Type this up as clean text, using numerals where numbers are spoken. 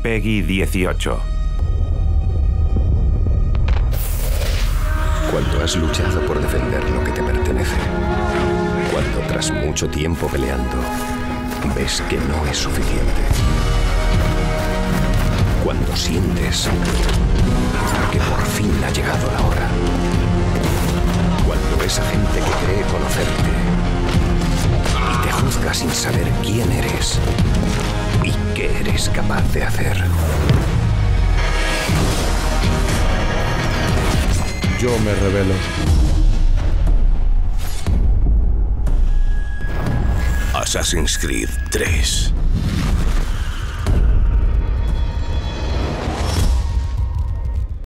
Peggy 18. Cuando has luchado por defender lo que te pertenece, cuando tras mucho tiempo peleando, ves que no es suficiente, cuando sientes que por fin ha llegado la hora, cuando esa gente que cree conocerte y te juzga sin saber quién eres y qué eres capaz de hacer. Yo me revelo. Assassin's Creed 3.